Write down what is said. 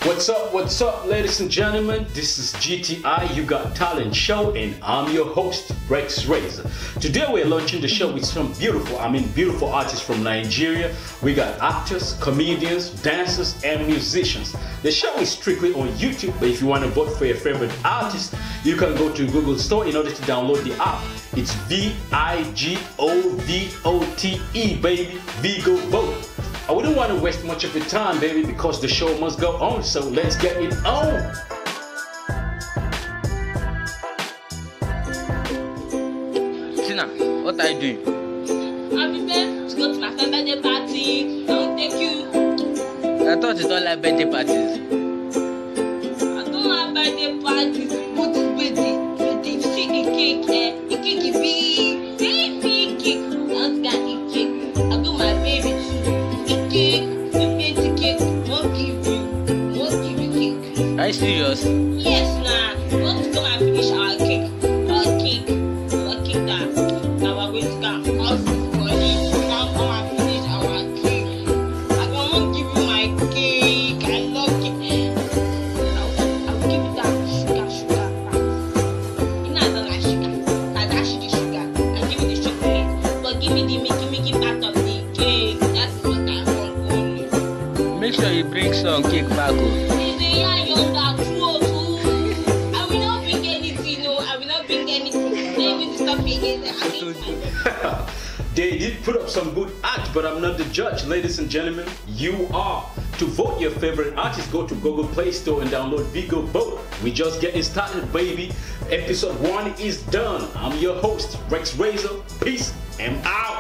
What's up, ladies and gentlemen? This is GTI, You Got Talent Show, and I'm your host, Rex Razor. Today we're launching the show with some beautiful artists from Nigeria. We got actors, comedians, dancers, and musicians. The show is strictly on YouTube, but if you want to vote for your favorite artist, you can go to Google Store in order to download the app. It's VIGOVOTE, baby. Vigo Vote. I wouldn't want to waste much of your time, baby, because the show must go on, so let's get it on. Tina, what are you doing? I'm prepared to go to my friend's birthday party. I'll take you. I thought you don't like birthday parties. I don't like birthday parties. What is birthday? Birthday, see the cake, the cake is big cake. I want to eat cake. I'll do my baby too. Cake, the cake, won't give you cake. Are you serious? Yes, nah. We want to come and finish our cake that we're going to come out for you. Now come and finish our cake. I won't give you my cake. I love it. I will give you that sugar. You know I don't like sugar. I dash you the sugar. I give you the chocolate. But give me the Mickey part of the cake. That's what I want only. Make sure you bring some cake back. I will not bring anything. No, I will not bring anything. Let me stop being They did put up some good act, but I'm not the judge, ladies and gentlemen. You are. To vote your favorite artist, go to Google Play Store and download Vigo Vote. We just getting started, baby. Episode 1 is done. I'm your host, Rex Razor. Peace and out.